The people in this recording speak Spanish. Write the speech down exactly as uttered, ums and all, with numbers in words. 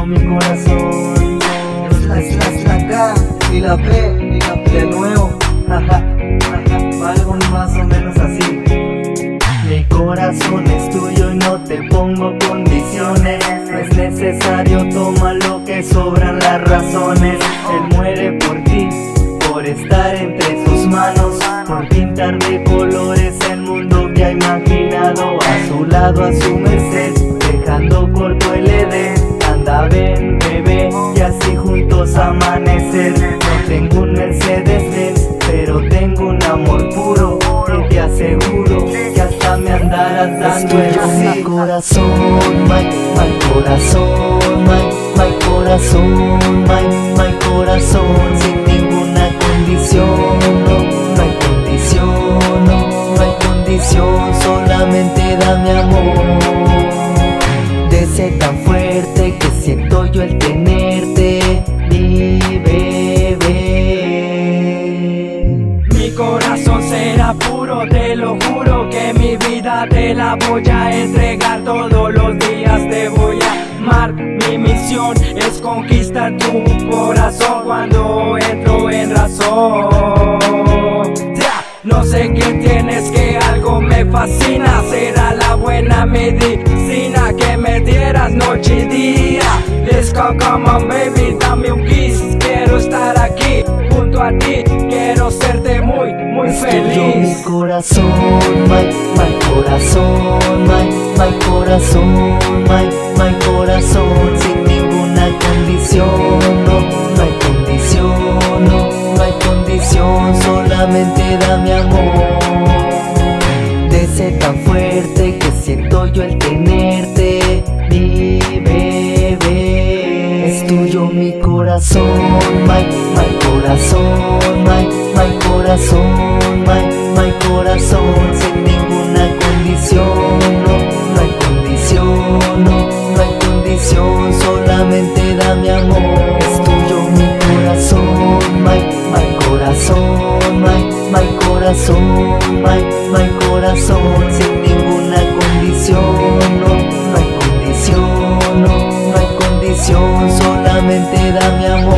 mi corazón. Es la, es la, es la K y la P, y la P de nuevo. Jaja, jaja, algo más o menos así. Mi corazón es tuyo y no te pongo condiciones. No es necesario, toma lo que sobran las razones. Él muere por ti, por estar entre sus manos, por pintar de colores el mundo que ha imaginado. A su lado, a su merced, dejando corto el Edén. Anda, ven, bebé, y así juntos amanecer. No tengo un Mercedes-Benz, pero tengo un amor puro, y te aseguro que hasta me andarás dando el sí. Mi corazón, my, my corazón, my, my corazón, my, my corazón, sin ninguna condición, no, no hay condición, no, no hay condición, solamente dame amor. De ese tan fuerte que siento yo el tenerte, mi bebé. Mi corazón será puro, te lo juro que mi vida te la voy a entregar. Todos los días te voy a amar. Mi misión es conquistar tu corazón cuando entro en razón. Ya, no sé qué tienes, que algo me fascina. Será la buena medicina que me dieras noche y día. Let's go, come on baby, dame un kiss. Quiero estar aquí junto a ti, quiero serte muy, muy feliz. Mi corazón, my, my corazón, my, my corazón, my, my corazón, sin ninguna condición, no, no hay condición, no, no hay condición, solamente dame amor. De ese tan fuerte que siento yo el tenerte, mi bebé. Es tuyo mi corazón, my, my corazón, my, my corazón, my, my corazón, sin ninguna condición, no, no hay condición, no, no hay condición, solamente dame amor. Es tuyo mi corazón, my, my corazón, my, my corazón, my, my corazón, sin ninguna condición, no, no hay condición, no, no hay condición, solamente dame amor.